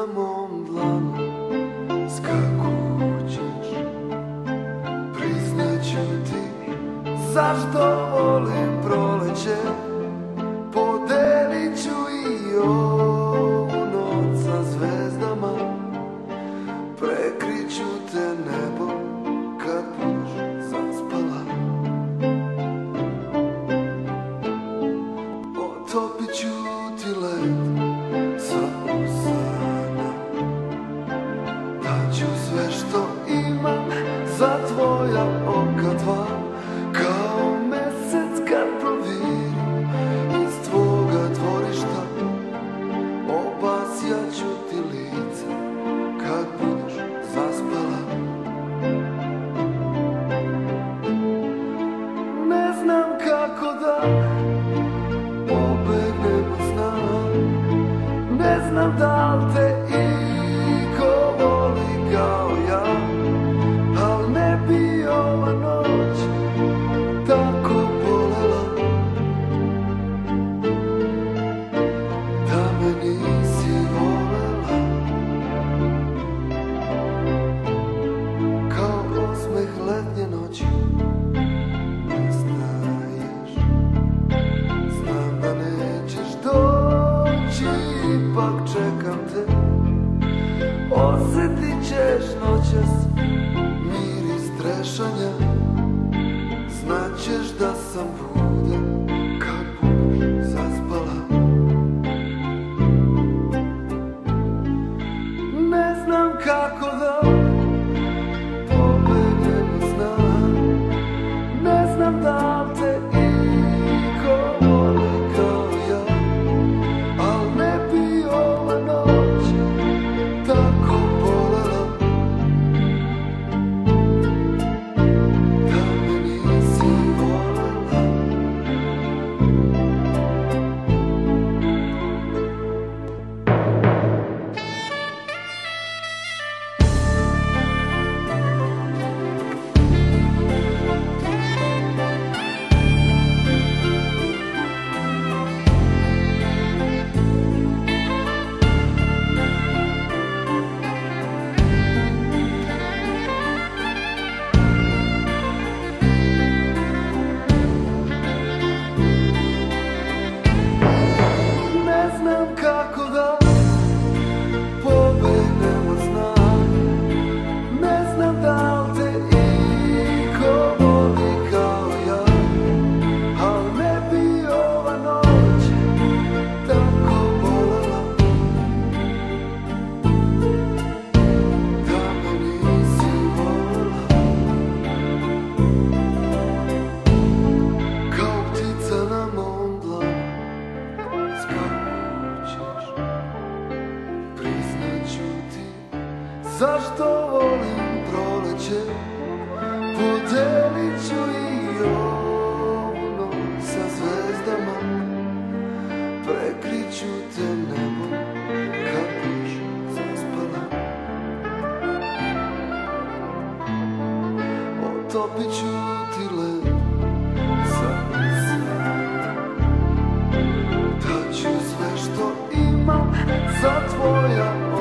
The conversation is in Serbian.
na mom dlanu skakućeš. Priznaću ti zašto volim proleće, podelit ću i ovu noć sa zvezdama, prekriću te nebo kad budeš zaspala. Otopit ću ti led sa usana, daću sve što imam za tvoja oka dva, kao mesec kad provirim iz tvoga dvorišta. Obasjaću ti lice kad budeš zaspala. Ne znam kako da pobegnem od sna, ne znam da li te iko voli kao ja, al ne bi ova noć tako bolela da me nisi volela. Kao osmeh letnje noći ne znaješ, znam da nećeš doći, ipak čekam te. Osjetit ćeš noćas miris trešanja, znaćeš da sam budan kad budeš zaspala. Ne znam kako da pobegnem od sna, ne znam da li te iko voli kao ja, al ne bi ova noć tako bolela da me nisi volela. Ne znam kako da pobegnem od sna, ne znam da li te iko voli kao ja, al ne bi ova noć tako bolela da me nisi volela. Kao ptica na mom dlanu skakućeš, priznaću ti zašto volim proleće, podelit ću i ovu noć sa zvezdama, prekriću te nebo kad budeš zaspala. Otopit ću ti led sa usana, daću sve što imam za tvoja